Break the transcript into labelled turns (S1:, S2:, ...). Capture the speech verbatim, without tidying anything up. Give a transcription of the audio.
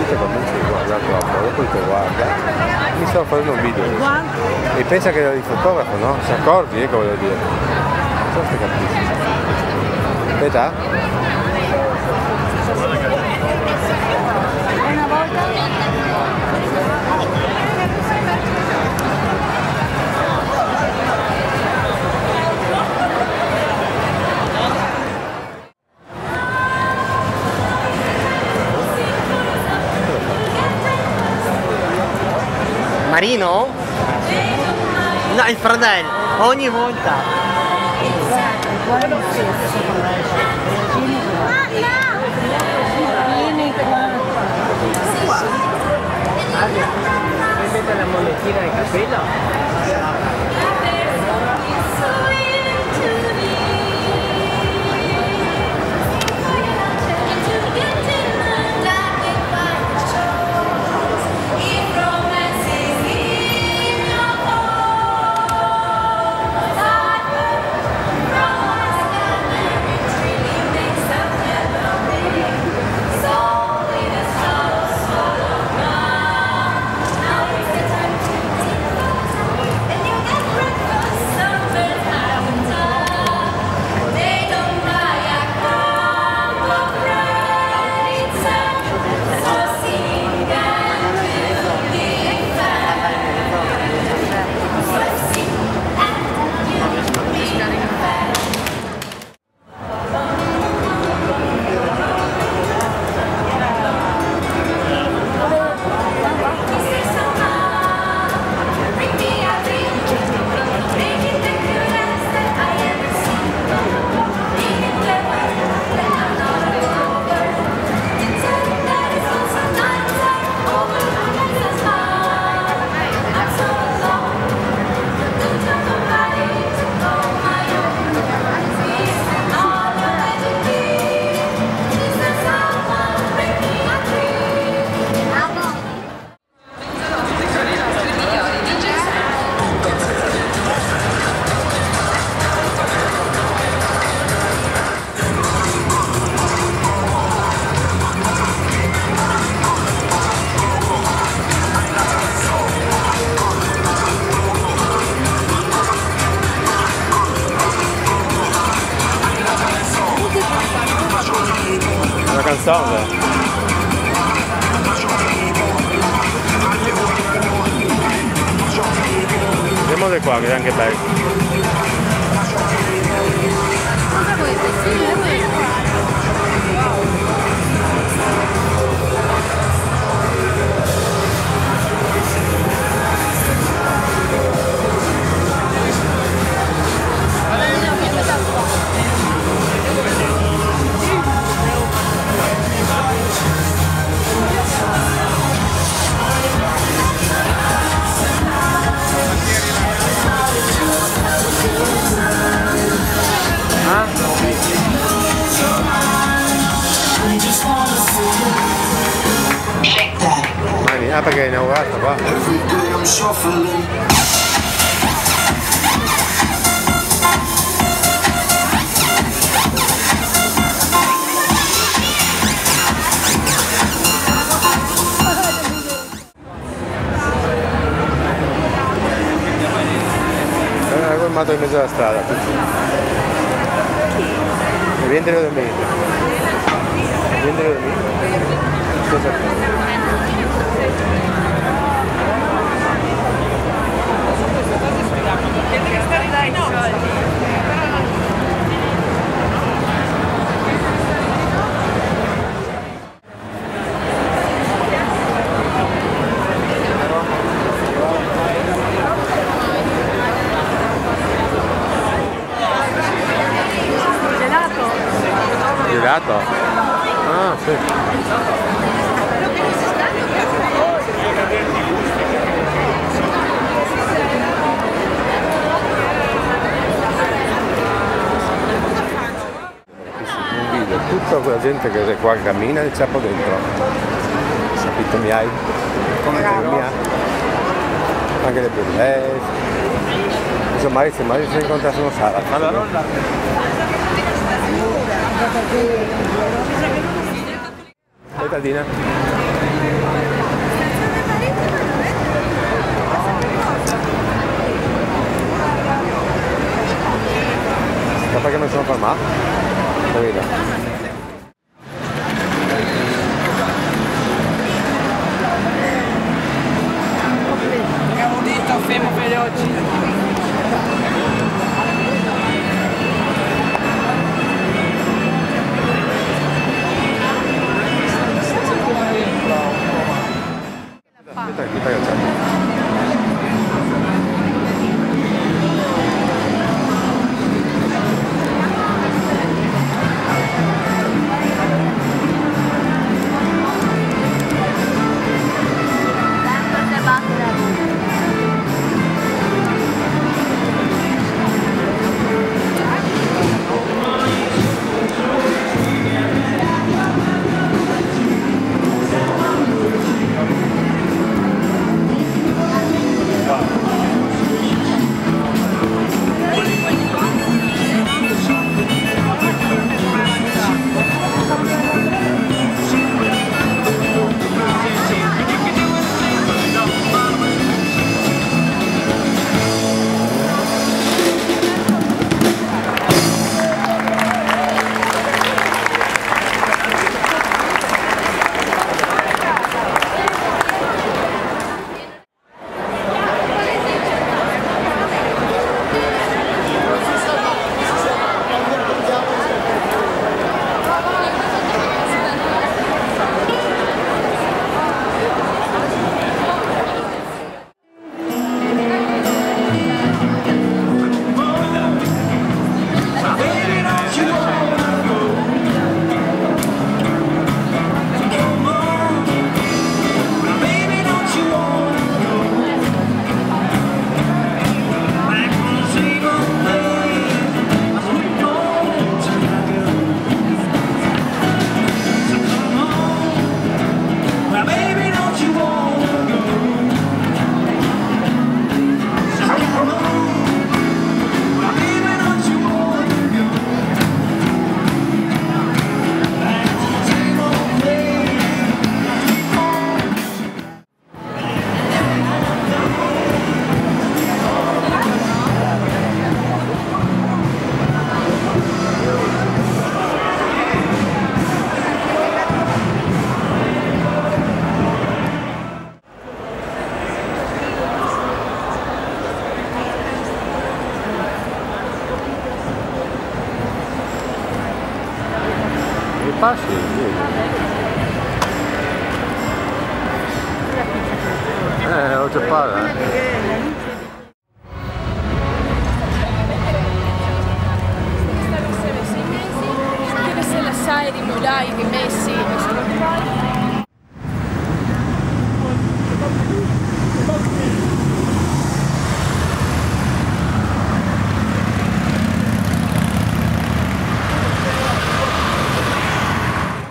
S1: gente comincia a guardare troppo, dopo ti guarda, mi stavo facendo un video e pensa che ero il fotografo, no? Si accorgi, eh, che voglio dire. Non so se capisci. Aspetta.
S2: Una volta
S3: Marino? No, il fratello, ogni volta.
S2: guarda lo stesso. Vieni qua.
S3: Mi mette la monetina nel capello?
S1: Canzone. Vediamo di qua che è anche bello.
S2: Cosa vuoi vestire?
S1: Mani, ah perché è inaugurato qua. È fermato in mezzo alla strada. E vieni da me. Vieni da me. Cosa fai? Gelato? Ah, sì. Un video, tutta quella gente che qua cammina e c'è dentro. Capito mi hai? Come mi ha? Anche le bellezze. Insomma, se mai si incontrassero Sara. Allora, Cittadina. Capito che mi sono fermato? Capito?
S3: Abbiamo detto fermo per oggi.
S1: Aspetta, aspetta che c'è. Passi, vedi. Eh, non c'è palla.